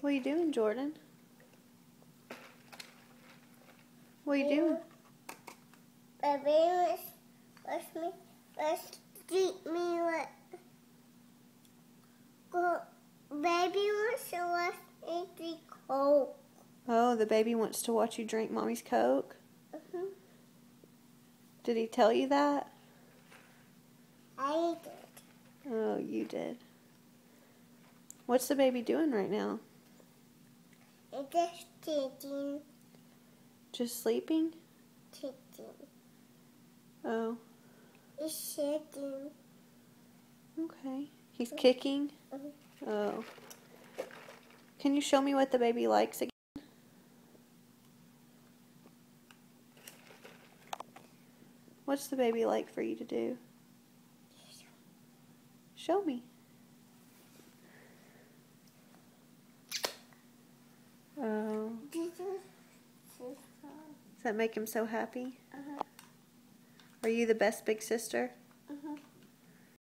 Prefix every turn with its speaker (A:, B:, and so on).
A: What are you doing, Jordan? What are you doing?
B: Baby wants to watch me drink Coke.
A: Oh, the baby wants to watch you drink Mommy's Coke?
B: Mm-hmm.
A: Did he tell you that?
B: I did.
A: Oh, you did. What's the baby doing right now?
B: It's just sitting.
A: Just sleeping?
B: Sitting.
A: Oh.
B: It's sitting.
A: Okay. He's kicking?
B: Mm-hmm.
A: Oh. Can you show me what the baby likes again? What's the baby like for you to do? Show me. Oh. Does that make him so happy?
B: Uh-huh.
A: Are you the best big sister?